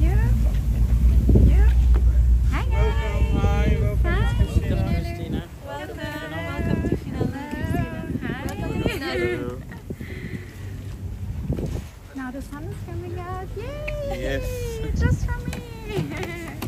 Yeah. Yeah. Hi guys. Hi, welcome Hi. Christina. Christina. Welcome. Welcome to Finolhu, Christina. Hi. Hello. Now the sun is coming out. Yay! Yes. Just for me.